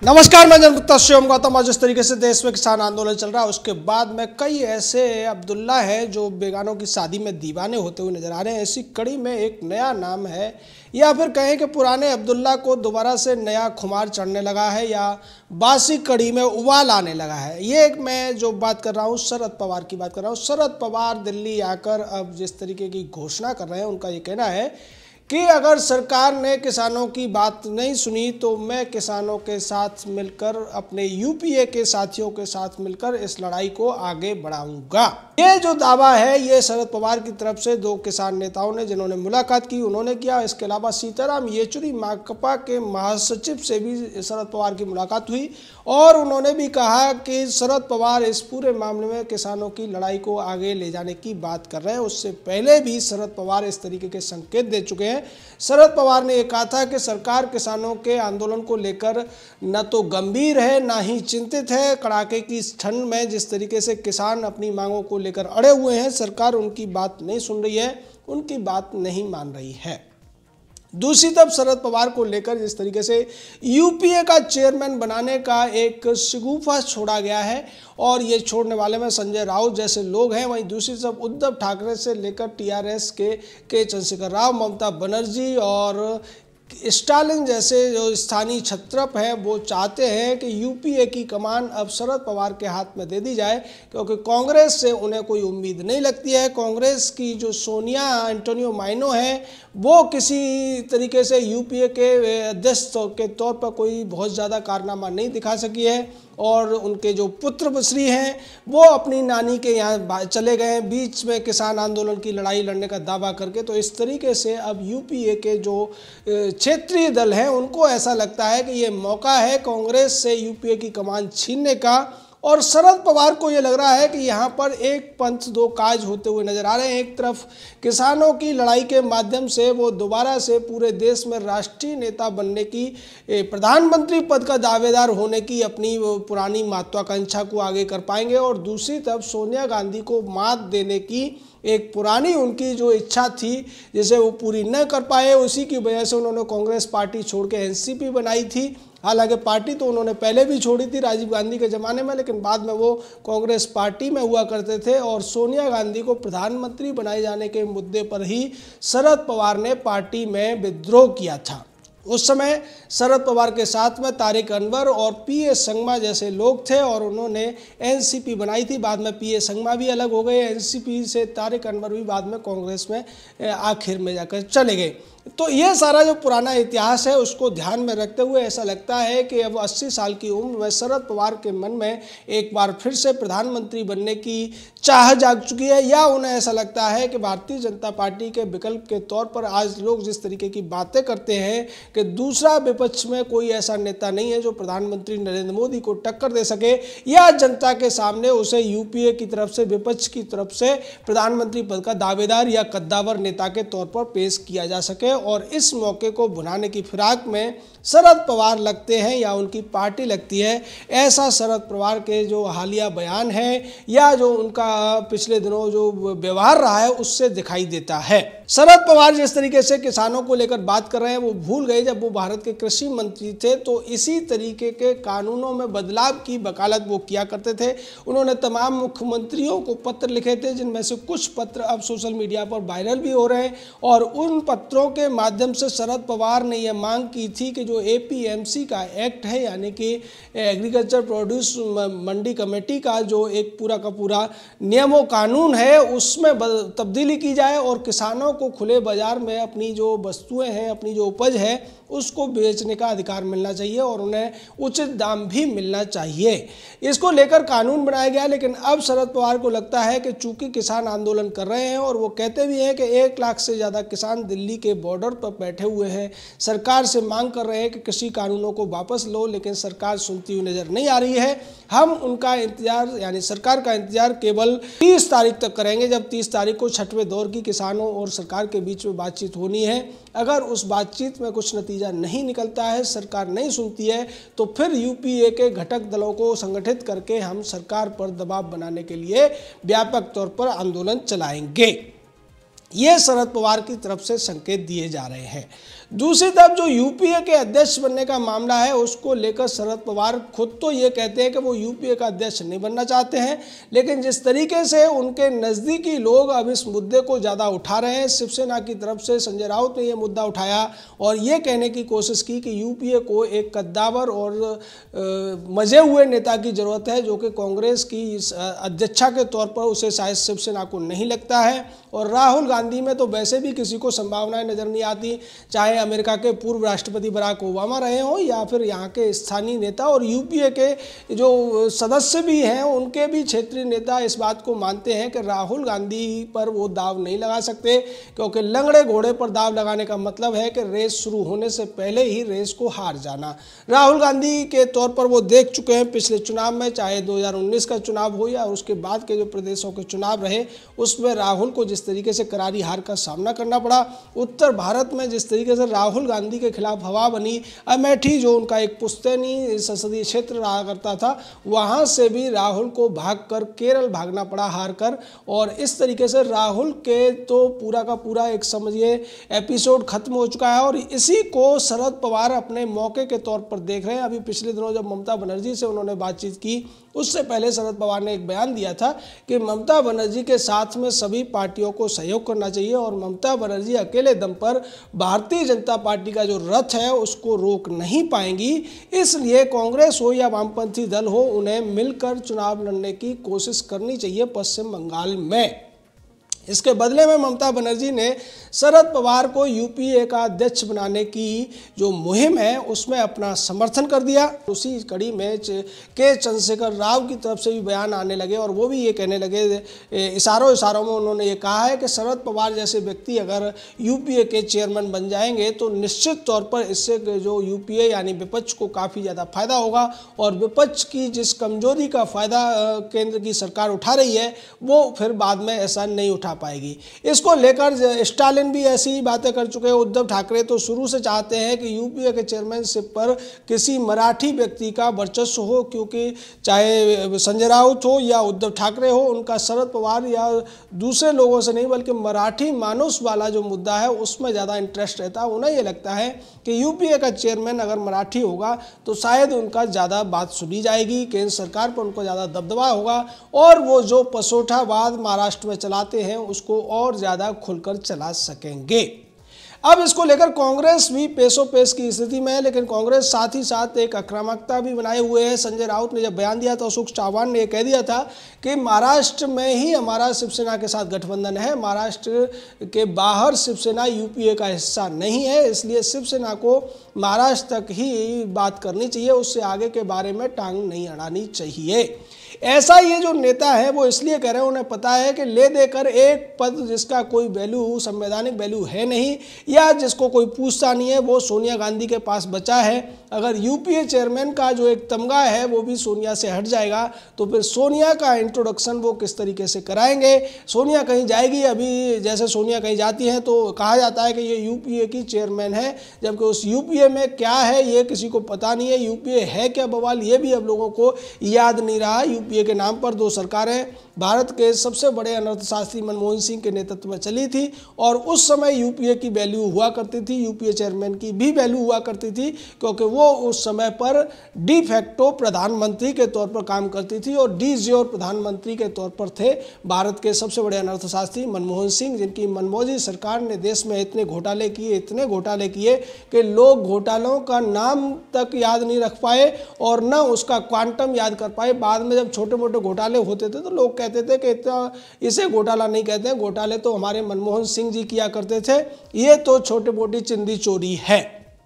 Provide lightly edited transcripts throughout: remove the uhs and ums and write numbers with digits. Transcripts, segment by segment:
नमस्कार, मैं जनता शिवम गौतम। आज जिस तरीके से देश में किसान आंदोलन चल रहा है उसके बाद में कई ऐसे अब्दुल्ला हैं जो बेगानों की शादी में दीवाने होते हुए नजर आ रहे हैं। ऐसी कड़ी में एक नया नाम है, या फिर कहें कि पुराने अब्दुल्ला को दोबारा से नया खुमार चढ़ने लगा है या बासी कड़ी में उबाल आने लगा है। ये एक मैं जो बात कर रहा हूँ शरद पवार की बात कर रहा हूँ। शरद पवार दिल्ली आकर अब जिस तरीके की घोषणा कर रहे हैं, उनका ये कहना है कि अगर सरकार ने किसानों की बात नहीं सुनी तो मैं किसानों के साथ मिलकर, अपने यूपीए के साथियों के साथ मिलकर इस लड़ाई को आगे बढ़ाऊंगा। ये जो दावा है ये शरद पवार की तरफ से दो किसान नेताओं ने जिन्होंने मुलाकात की उन्होंने किया। इसके अलावा सीताराम येचुरी माकपा के महासचिव से भी शरद पवार की मुलाकात हुई और उन्होंने भी कहा कि शरद पवार इस पूरे मामले में किसानों की लड़ाई को आगे ले जाने की बात कर रहे हैं। उससे पहले भी शरद पवार इस तरीके के संकेत दे चुके हैं। शरद पवार ने यह कहा था कि सरकार किसानों के आंदोलन को लेकर न तो गंभीर है ना ही चिंतित है। कड़ाके की ठंड में जिस तरीके से किसान अपनी मांगों को लेकर अड़े हुए हैं, सरकार उनकी बात नहीं सुन रही है, उनकी बात नहीं मान रही है। दूसरी तरफ शरद पवार को लेकर जिस तरीके से यूपीए का चेयरमैन बनाने का एक शगुफा छोड़ा गया है और ये छोड़ने वाले में संजय राउत जैसे लोग हैं, वहीं दूसरी तरफ उद्धव ठाकरे से लेकर टीआरएस के चंद्रशेखर राव, ममता बनर्जी और स्टालिन जैसे जो स्थानीय छत्रप हैं वो चाहते हैं कि यूपीए की कमान अब शरद पवार के हाथ में दे दी जाए, क्योंकि कांग्रेस से उन्हें कोई उम्मीद नहीं लगती है। कांग्रेस की जो सोनिया एंटोनियो माइनो है वो किसी तरीके से यूपीए के अध्यक्ष के तौर पर कोई बहुत ज़्यादा कारनामा नहीं दिखा सकी है और उनके जो पुत्र श्री हैं वो अपनी नानी के यहाँ चले गए हैं बीच में किसान आंदोलन की लड़ाई लड़ने का दावा करके। तो इस तरीके से अब यूपीए के जो क्षेत्रीय दल हैं उनको ऐसा लगता है कि ये मौका है कांग्रेस से यूपीए की कमान छीनने का, और शरद पवार को ये लग रहा है कि यहाँ पर एक पंथ दो काज होते हुए नजर आ रहे हैं। एक तरफ किसानों की लड़ाई के माध्यम से वो दोबारा से पूरे देश में राष्ट्रीय नेता बनने की, प्रधानमंत्री पद का दावेदार होने की अपनी पुरानी महत्वाकांक्षा को आगे कर पाएंगे, और दूसरी तरफ सोनिया गांधी को मात देने की एक पुरानी उनकी जो इच्छा थी जिसे वो पूरी न कर पाए, उसी की वजह से उन्होंने कांग्रेस पार्टी छोड़ के एनसीपी बनाई थी। हालांकि पार्टी तो उन्होंने पहले भी छोड़ी थी राजीव गांधी के ज़माने में, लेकिन बाद में वो कांग्रेस पार्टी में हुआ करते थे और सोनिया गांधी को प्रधानमंत्री बनाए जाने के मुद्दे पर ही शरद पवार ने पार्टी में विद्रोह किया था। उस समय शरद पवार के साथ में तारिक अनवर और पीए संगमा जैसे लोग थे और उन्होंने एनसीपी बनाई थी। बाद में पीए संगमा भी अलग हो गए, एनसीपी से तारिक अनवर भी बाद में कांग्रेस में आखिर में जाकर चले गए। तो ये सारा जो पुराना इतिहास है उसको ध्यान में रखते हुए ऐसा लगता है कि अब 80 साल की उम्र में शरद पवार के मन में एक बार फिर से प्रधानमंत्री बनने की चाह जाग चुकी है, या उन्हें ऐसा लगता है कि भारतीय जनता पार्टी के विकल्प के तौर पर आज लोग जिस तरीके की बातें करते हैं कि दूसरा विपक्ष में कोई ऐसा नेता नहीं है जो प्रधानमंत्री नरेंद्र मोदी को टक्कर दे सके या जनता के सामने उसे यूपीए की तरफ से, विपक्ष की तरफ से प्रधानमंत्री पद का दावेदार या कद्दावर नेता के तौर पर पेश किया जा सके। और इस मौके को भुनाने की फिराक में शरद पवार लगते हैं या उनकी पार्टी लगती है, ऐसा शरद पवार के जो हालिया बयान है या जो उनका पिछले दिनों जो व्यवहार रहा है उससे दिखाई देता है। शरद पवार जिस तरीके से किसानों को लेकर बात कर रहे हैं वो भूल गए जब वो भारत के कृषि मंत्री थे तो इसी तरीके के कानूनों में बदलाव की वकालत वो किया करते थे। उन्होंने तमाम मुख्यमंत्रियों को पत्र लिखे थे, जिनमें से कुछ पत्र अब सोशल मीडिया पर वायरल भी हो रहे हैं, और उन पत्रों के माध्यम से शरद पवार ने यह मांग की थी कि जो एपीएमसी का एक्ट है, यानी कि एग्रीकल्चर प्रोड्यूस मंडी कमेटी का जो एक पूरा का पूरा नियमों कानून है उसमें तब्दीली की जाए और किसानों को खुले बाजार में अपनी जो वस्तुएं हैं, अपनी जो उपज है उसको बेचने का अधिकार मिलना चाहिए और उन्हें उचित दाम भी मिलना चाहिए। इसको लेकर कानून बनाया गया, लेकिन अब शरद पवार को लगता है कि चूंकि किसान आंदोलन कर रहे हैं और वो कहते भी हैं कि 1 लाख से ज़्यादा किसान दिल्ली के बॉर्डर पर बैठे हुए हैं, सरकार से मांग कर रहे हैं कि कृषि कानूनों को वापस लो, लेकिन सरकार सुनती हुई नज़र नहीं आ रही है। हम उनका इंतजार, यानी सरकार का इंतजार केवल 30 तारीख तक करेंगे, जब 30 तारीख को छठवें दौर की किसानों और सरकार के बीच में बातचीत होनी है। अगर उस बातचीत में कुछ नतीजा नहीं निकलता है, सरकार नहीं सुनती है, तो फिर यूपीए के घटक दलों को संगठित करके हम सरकार पर दबाव बनाने के लिए व्यापक तौर पर आंदोलन चलाएंगे। ये शरद पवार की तरफ से संकेत दिए जा रहे हैं। दूसरी तरफ जो यूपीए के अध्यक्ष बनने का मामला है उसको लेकर शरद पवार खुद तो ये कहते हैं कि वो यूपीए का अध्यक्ष नहीं बनना चाहते हैं, लेकिन जिस तरीके से उनके नज़दीकी लोग अब इस मुद्दे को ज़्यादा उठा रहे हैं, शिवसेना की तरफ से संजय राउत ने ये मुद्दा उठाया और ये कहने की कोशिश की कि यूपीए को एक कद्दावर और मजे हुए नेता की ज़रूरत है, जो कि कांग्रेस की अध्यक्षा के तौर पर उसे शायद शिवसेना को नहीं लगता है। और राहुल गांधी में तो वैसे भी किसी को संभावनाएं नज़र नहीं आती, चाहे अमेरिका के पूर्व राष्ट्रपति बराक ओबामा रहे हों या फिर यहाँ के स्थानीय नेता, और यूपीए के जो सदस्य भी हैं उनके भी क्षेत्रीय नेता इस बात को मानते हैं कि राहुल गांधी पर वो दाव नहीं लगा सकते, क्योंकि लंगड़े घोड़े पर दाव लगाने का मतलब है कि रेस शुरू होने से पहले ही रेस को हार जाना। राहुल गांधी के तौर पर वो देख चुके हैं पिछले चुनाव में, चाहे 2019 का चुनाव हो या उसके बाद के जो प्रदेशों के चुनाव रहे, उसमें राहुल को जिस तरीके से करारी हार का सामना करना पड़ा। उत्तर भारत में जिस तरीके से राहुल गांधी के खिलाफ हवा बनी, अमेठी जो उनका एक पुश्तैनी संसदीय क्षेत्र रहा करता था, वहां से भी राहुल को भागकर केरल भागना पड़ा हार कर, और इस तरीके से राहुल के तो पूरा का पूरा एक समझिए एपिसोड खत्म हो चुका है। और इसी को शरद पवार अपने मौके के तौर पर देख रहे हैं। अभी पिछले दिनों जब ममता बनर्जी से उन्होंने बातचीत की, उससे पहले शरद पवार ने एक बयान दिया था कि ममता बनर्जी के साथ में सभी पार्टियों को सहयोग करना चाहिए और ममता बनर्जी अकेले दम पर भारतीय जनता पार्टी का जो रथ है उसको रोक नहीं पाएंगी, इसलिए कांग्रेस हो या वामपंथी दल हो, उन्हें मिलकर चुनाव लड़ने की कोशिश करनी चाहिए पश्चिम बंगाल में। इसके बदले में ममता बनर्जी ने शरद पवार को यूपीए का अध्यक्ष बनाने की जो मुहिम है उसमें अपना समर्थन कर दिया। उसी कड़ी में के चंद्रशेखर राव की तरफ से भी बयान आने लगे और वो भी ये कहने लगे, इशारों में उन्होंने ये कहा है कि शरद पवार जैसे व्यक्ति अगर यूपीए के चेयरमैन बन जाएंगे तो निश्चित तौर पर इससे जो यूपीए यानी विपक्ष को काफ़ी ज़्यादा फायदा होगा, और विपक्ष की जिस कमजोरी का फायदा केंद्र की सरकार उठा रही है वो फिर बाद में ऐसा नहीं उठा पाएगी। इसको लेकर स्टालिन भी ऐसी ही बातें कर चुके हैं। उद्धव ठाकरे तो शुरू से चाहते हैं कि यूपीए के चेयरमैनशिप पर किसी मराठी व्यक्ति का वर्चस्व हो, क्योंकि चाहे संजय राउत हो या उद्धव ठाकरे हो, उनका शरद पवार या दूसरे लोगों से नहीं बल्कि मराठी मानुस वाला जो मुद्दा है उसमें ज़्यादा इंटरेस्ट रहता है। उन्हें ये लगता है कि यूपीए का चेयरमैन अगर मराठी होगा तो शायद उनका ज़्यादा बात सुनी जाएगी, केंद्र सरकार पर उनको ज़्यादा दबदबा होगा और वो जो पसोठावाद महाराष्ट्र में चलाते हैं उसको और ज़्यादा खुलकर चला सकेंगे। अब इसको लेकर कांग्रेस भी पेशो पेश की स्थिति में है, लेकिन कांग्रेस साथ ही साथ एक आक्रामकता भी बनाए हुए है। संजय राउत ने जब बयान दिया तो अशोक चव्हाण ने यह कह दिया था कि महाराष्ट्र में ही हमारा शिवसेना के साथ गठबंधन है, महाराष्ट्र के बाहर शिवसेना यूपीए का हिस्सा नहीं है, इसलिए शिवसेना को महाराष्ट्र तक ही बात करनी चाहिए, उससे आगे के बारे में टांग नहीं अड़ानी चाहिए। ऐसा ये जो नेता है वो इसलिए कह रहे हैं, उन्हें पता है कि ले देकर एक पद जिसका कोई वैल्यू, संवैधानिक वैल्यू है नहीं या जिसको कोई पूछता नहीं है, वो सोनिया गांधी के पास बचा है। अगर यूपीए चेयरमैन का जो एक तमगा है वो भी सोनिया से हट जाएगा तो फिर सोनिया का इंट्रोडक्शन वो किस तरीके से कराएंगे। सोनिया कहीं जाएगी, अभी जैसे सोनिया कहीं जाती हैं तो कहा जाता है कि ये यूपीए की चेयरमैन है, जबकि उस यूपीए में क्या है ये किसी को पता नहीं है। यूपीए है क्या बवाल ये भी अब लोगों को याद नहीं रहा। यूपीए के नाम पर दो सरकारें भारत के सबसे बड़े अर्थशास्त्री मनमोहन सिंह के नेतृत्व में चली थी और उस समय यूपीए की वैल्यू हुआ करती थी, यूपीए चेयरमैन की भी वैल्यू हुआ करती थी, क्योंकि वो उस समय पर डी फैक्टो प्रधानमंत्री के तौर पर काम करती थी और डी ज्योर प्रधानमंत्री के तौर पर थे भारत के सबसे बड़े अर्थशास्त्री मनमोहन सिंह, जिनकी मनमोजी सरकार ने देश में इतने घोटाले किए कि लोग घोटालों का नाम तक याद नहीं रख पाए और न उसका क्वांटम याद कर पाए। बाद में जब छोटे मोटे घोटाले होते थे तो लोग कहते थे कि इतना इसे घोटाला नहीं कहते हैं, घोटाले तो हमारे मनमोहन सिंह जी किया करते थे, ये तो छोटी मोटी चिंदी चोरी है।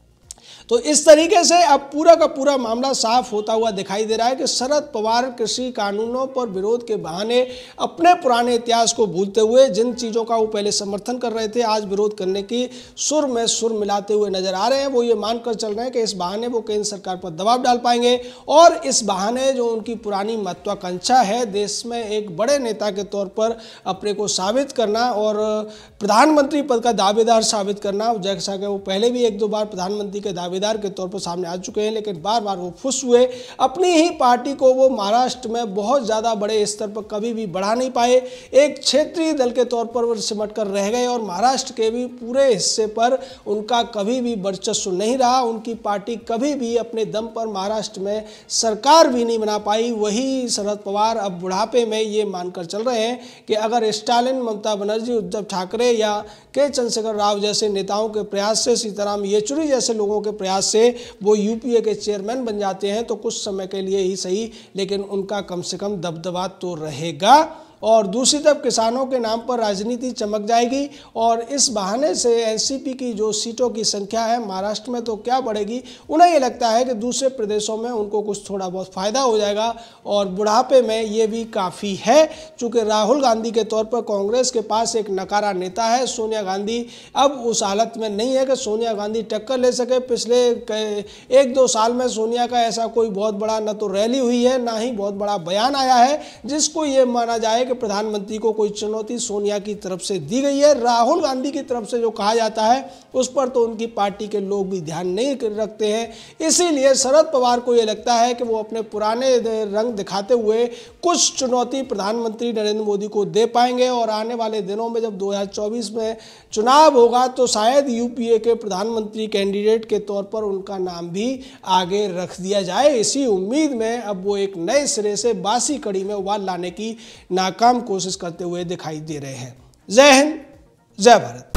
तो इस तरीके से अब पूरा का पूरा मामला साफ होता हुआ दिखाई दे रहा है कि शरद पवार कृषि कानूनों पर विरोध के बहाने अपने पुराने इतिहास को भूलते हुए जिन चीज़ों का वो पहले समर्थन कर रहे थे आज विरोध करने की सुर में सुर मिलाते हुए नजर आ रहे हैं। वो ये मानकर चल रहे हैं कि इस बहाने वो केंद्र सरकार पर दबाव डाल पाएंगे और इस बहाने जो उनकी पुरानी महत्वाकांक्षा है देश में एक बड़े नेता के तौर पर अपने को साबित करना और प्रधानमंत्री पद का दावेदार साबित करना, जैसा कि वो पहले भी एक दो बार प्रधानमंत्री के दावेदार दावेदार के तौर पर सामने आ चुके हैं, लेकिन बार बार वो फुस हुए। अपनी ही पार्टी को वो महाराष्ट्र में बहुत ज़्यादा बड़े स्तर पर कभी भी बढ़ा नहीं पाए, एक क्षेत्रीय दल के तौर पर वो सिमट कर रह गए और महाराष्ट्र के भी पूरे हिस्से पर उनका कभी भी वर्चस्व नहीं रहा। उनकी पार्टी कभी भी अपने दम पर महाराष्ट्र में सरकार भी नहीं बना पाई। वही शरद पवार अब बुढ़ापे में ये मानकर चल रहे हैं कि अगर स्टालिन, ममता बनर्जी, उद्धव ठाकरे या के चंद्रशेखर राव जैसे नेताओं के प्रयास से, सीताराम येचुरी जैसे लोगों के प्रयास से वो यूपीए के चेयरमैन बन जाते हैं तो कुछ समय के लिए ही सही, लेकिन उनका कम से कम दबदबा तो रहेगा। और दूसरी तरफ किसानों के नाम पर राजनीति चमक जाएगी और इस बहाने से एनसीपी की जो सीटों की संख्या है महाराष्ट्र में तो क्या बढ़ेगी, उन्हें ये लगता है कि दूसरे प्रदेशों में उनको कुछ थोड़ा बहुत फायदा हो जाएगा और बुढ़ापे में ये भी काफ़ी है। चूँकि राहुल गांधी के तौर पर कांग्रेस के पास एक नकारा नेता है, सोनिया गांधी अब उस हालत में नहीं है कि सोनिया गांधी टक्कर ले सके। पिछले 1-2 साल में सोनिया का ऐसा कोई बहुत बड़ा न तो रैली हुई है, ना ही बहुत बड़ा बयान आया है जिसको ये माना जाए कि प्रधानमंत्री को कोई चुनौती सोनिया की तरफ से दी गई है। राहुल गांधी की तरफ से जो कहा जाता है उस पर तो उनकी पार्टी के लोग भी ध्यान नहीं रखते हैं। इसीलिए शरद पवार को ये लगता है कि वो अपने पुराने रंग दिखाते हुए कुछ चुनौती प्रधानमंत्री नरेंद्र मोदी को दे पाएंगे और आने वाले दिनों में जब 2024 में चुनाव होगा तो शायद यूपीए के प्रधानमंत्री कैंडिडेट के तौर पर उनका नाम भी आगे रख दिया जाए। इसी उम्मीद में अब वो एक नए सिरे से बासी कड़ी में उबाल लाने की नाकाम कोशिश करते हुए दिखाई दे रहे हैं। जय हिंद, जय भारत।